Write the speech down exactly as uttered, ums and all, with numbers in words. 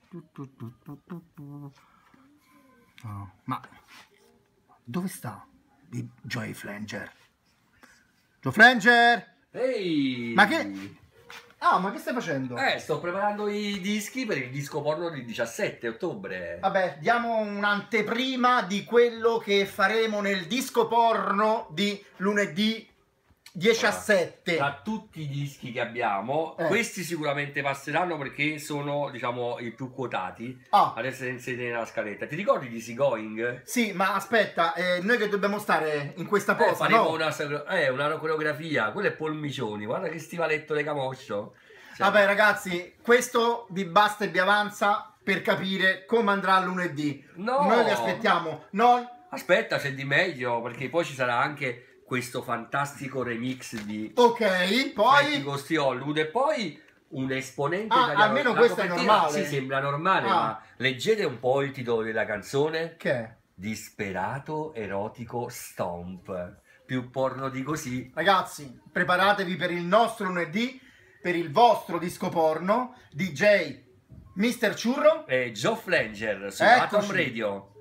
Oh, ma dove sta Joey Flanger? Joe Flanger! Ehi! Ma che... Ah, ma che stai facendo? Eh, sto preparando i dischi per il disco porno del diciassette ottobre. Vabbè, diamo un'anteprima di quello che faremo nel disco porno di lunedì diciassette. Tra tutti i dischi che abbiamo, Eh. questi sicuramente passeranno perché sono, diciamo, i più quotati Ah. ad essere inseriti nella scaletta. Ti ricordi di Easy Going? Sì, ma aspetta, eh, noi che dobbiamo stare in questa Eh, posa, faremo no? una, eh, una coreografia. Quello è Polmicioni. Guarda che stivaletto le camoscio. Cioè, Vabbè ragazzi, questo vi basta e vi avanza per capire come andrà lunedì. No. Noi vi aspettiamo. Non... Aspetta, c'è di meglio, perché poi ci sarà anche questo fantastico remix di Ok, poi... Costi Hollywood e poi un esponente Ah, italiano. almeno La questo è copertina, normale. sì, sembra normale, Ah. ma leggete un po' il titolo della canzone. Che è? Disperato erotico stomp. Più porno di così. Ragazzi, preparatevi per il nostro lunedì, per il vostro disco porno, D J mister Ciurro E Joe Flanger su Eccoci. Atom Radio.